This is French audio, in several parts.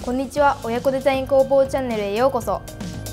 こんにちは、親子デザイン工房チャンネルへようこそ。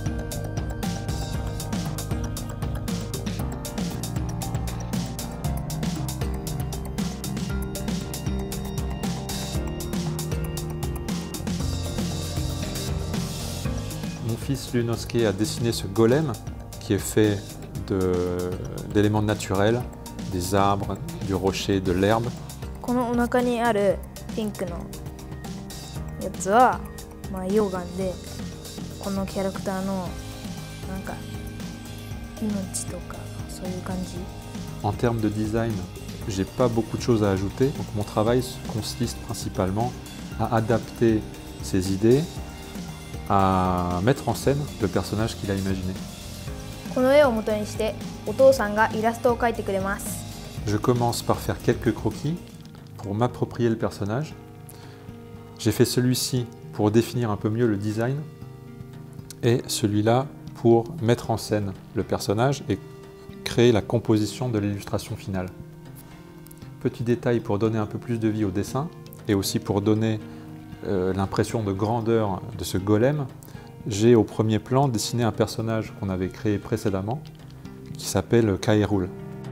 Mon fils Lunosuke a dessiné ce golem qui est fait d'éléments naturels, des arbres, du rocher, de l'herbe. このお腹にあるピンクのやつは、溶岩で、このキャラクターのなんか命とかそういう感じ。 En termes de design, j'ai pas beaucoup de choses à ajouter. Donc mon travail consiste principalement à adapter ses idées, à mettre en scène le personnage qu'il a imaginé. この絵を元にしてお父さんがイラストを描いてくれます。 Je commence par faire quelques croquis pour m'approprier le personnage. J'ai fait celui-ci pour définir un peu mieux le design et celui-là pour mettre en scène le personnage et créer la composition de l'illustration finale. Petit détail pour donner un peu plus de vie au dessin et aussi pour donner l'impression de grandeur de ce golem, j'ai au premier plan dessiné un personnage qu'on avait créé précédemment qui s'appelle Kaerul.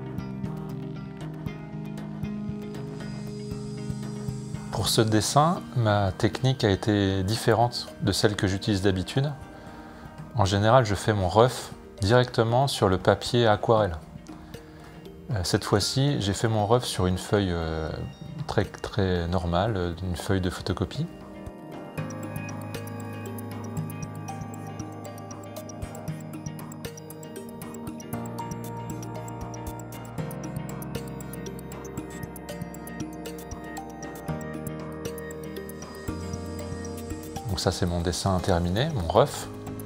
Pour ce dessin, ma technique a été différente de celle que j'utilise d'habitude. En général, je fais mon rough directement sur le papier aquarelle. Cette fois-ci, j'ai fait mon rough sur une feuille très normale, une feuille de photocopie. Donc ça, c'est mon dessin terminé, mon rough.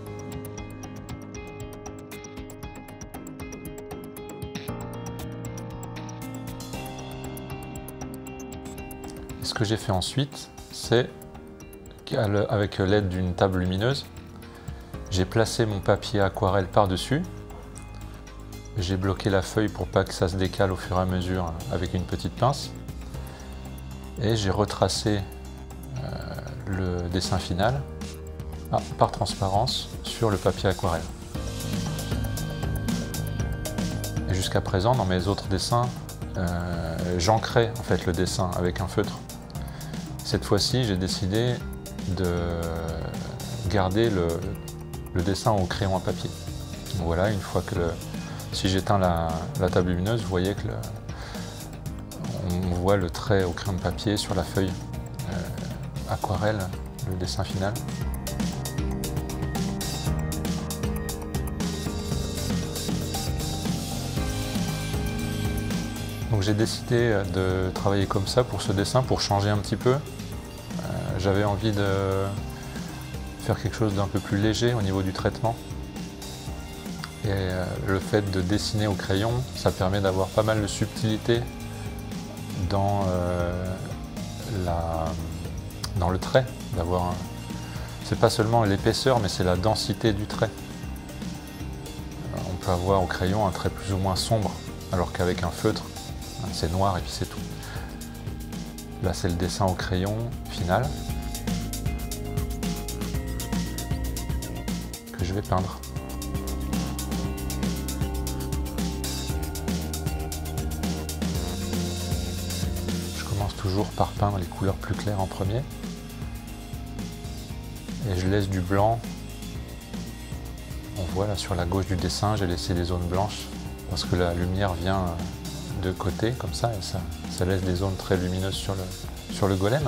Et ce que j'ai fait ensuite, c'est qu'avec l'aide d'une table lumineuse, j'ai placé mon papier aquarelle par-dessus. J'ai bloqué la feuille pour pas que ça se décale au fur et à mesure avec une petite pince. Et j'ai retracé le dessin final par transparence sur le papier aquarelle. Et jusqu'à présent, dans mes autres dessins, j'ancrais en fait le dessin avec un feutre. Cette fois-ci, j'ai décidé de garder le dessin au crayon à papier. Donc voilà, une fois que si j'éteins la table lumineuse, vous voyez que on voit le trait au crayon de papier sur la feuille aquarelle, le dessin final. Donc j'ai décidé de travailler comme ça pour ce dessin, pour changer un petit peu. J'avais envie de faire quelque chose d'un peu plus léger au niveau du traitement. Et le fait de dessiner au crayon, ça permet d'avoir pas mal de subtilité dans le trait. C'est pas seulement l'épaisseur, mais c'est la densité du trait. On peut avoir au crayon un trait plus ou moins sombre, alors qu'avec un feutre, c'est noir et puis c'est tout. Là, c'est le dessin au crayon final que je vais peindre. Je commence toujours par peindre les couleurs plus claires en premier. Et je laisse du blanc. On voit là sur la gauche du dessin, j'ai laissé des zones blanches parce que la lumière vient de côté comme ça et ça laisse des zones très lumineuses sur le golem.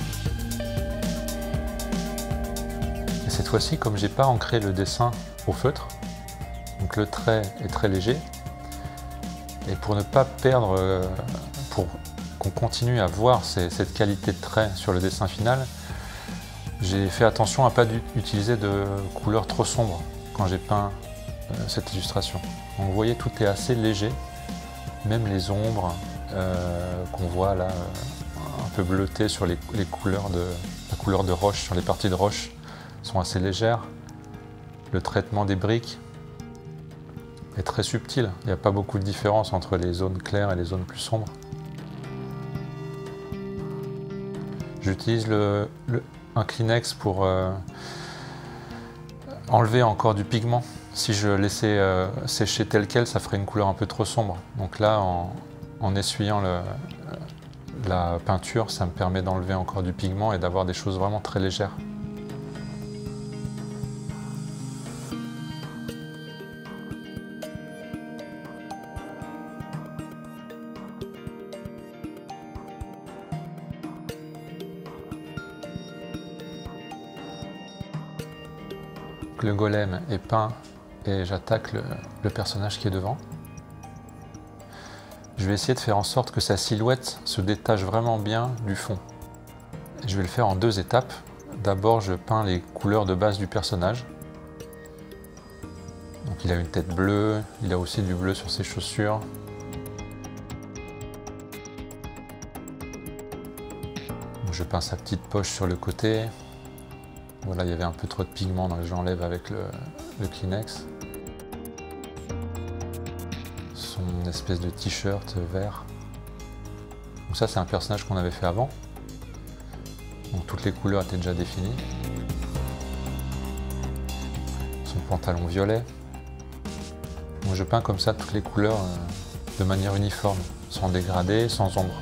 Et cette fois-ci, comme j'ai pas ancré le dessin au feutre, donc le trait est très léger, et pour ne pas perdre, pour qu'on continue à voir cette qualité de trait sur le dessin final, j'ai fait attention à ne pas utiliser de couleurs trop sombres quand j'ai peint cette illustration. Donc vous voyez, tout est assez léger, même les ombres qu'on voit là, un peu bleutées sur la couleur de roche, sur les parties de roche, sont assez légères. Le traitement des briques est très subtil, il n'y a pas beaucoup de différence entre les zones claires et les zones plus sombres. J'utilise un Kleenex pour enlever encore du pigment. Si je laissais sécher tel quel, ça ferait une couleur un peu trop sombre. Donc là, en essuyant la peinture, ça me permet d'enlever encore du pigment et d'avoir des choses vraiment très légères. Le golem est peint et j'attaque le personnage qui est devant. Je vais essayer de faire en sorte que sa silhouette se détache vraiment bien du fond. Je vais le faire en 2 étapes. D'abord, je peins les couleurs de base du personnage. Donc il a une tête bleue, il a aussi du bleu sur ses chaussures. Donc je peins sa petite poche sur le côté. Voilà, il y avait un peu trop de pigment, donc j'enlève avec le Kleenex. Son espèce de t-shirt vert. Donc ça, c'est un personnage qu'on avait fait avant. Donc toutes les couleurs étaient déjà définies. Son pantalon violet. Donc je peins comme ça toutes les couleurs de manière uniforme, sans dégradé, sans ombre.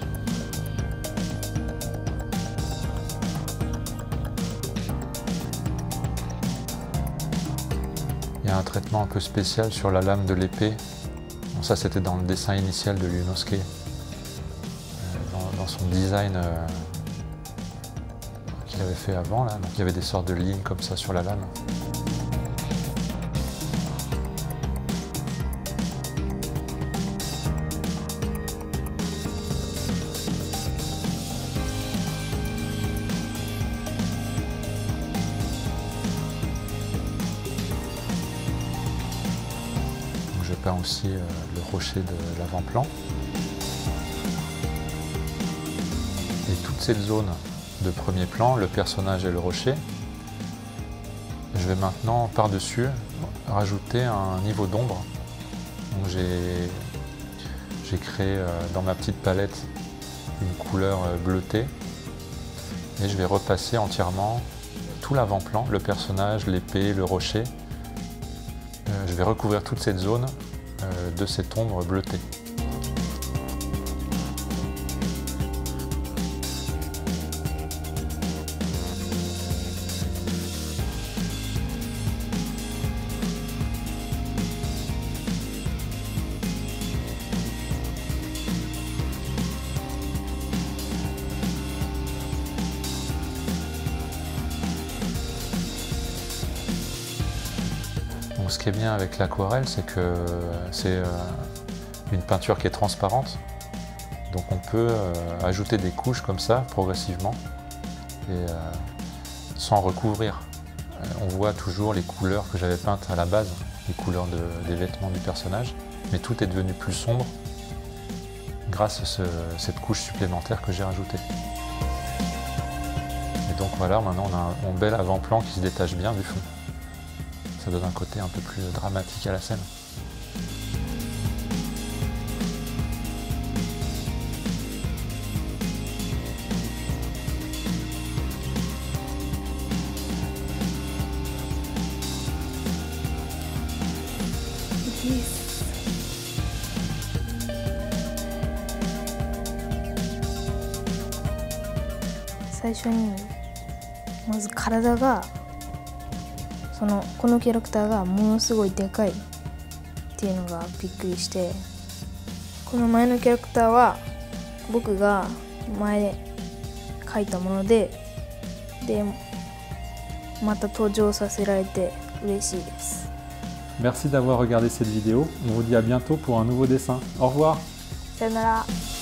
Il y a un traitement un peu spécial sur la lame de l'épée. Bon, ça, c'était dans le dessin initial de Lyunosuke, dans son design qu'il avait fait avant. Là. Donc, il y avait des sortes de lignes comme ça sur la lame. Je peins aussi le rocher de l'avant-plan. Et toute cette zone de premier plan, le personnage et le rocher, je vais maintenant par-dessus rajouter un niveau d'ombre. Donc j'ai créé dans ma petite palette une couleur bleutée et je vais repasser entièrement tout l'avant-plan, le personnage, l'épée, le rocher. Je vais recouvrir toute cette zone de cette ombre bleutée. Ce qui est bien avec l'aquarelle, c'est que c'est une peinture qui est transparente. Donc on peut ajouter des couches comme ça, progressivement, et sans recouvrir. On voit toujours les couleurs que j'avais peintes à la base, les couleurs des vêtements du personnage, mais tout est devenu plus sombre grâce à cette couche supplémentaire que j'ai rajoutée. Et donc voilà, maintenant on a un bel avant-plan qui se détache bien du fond. Ça donne un côté un peu plus dramatique à la scène. 最初にまず体がこのキャラクターがものすごいでかいっていうのがびっくりして、この前のキャラクターは僕が前描いたものでまた登場させられて嬉しいです。 Merci d'avoir regardé cette vidéo. On vous dit à bientôt pour un nouveau dessin. Au revoir. さよなら。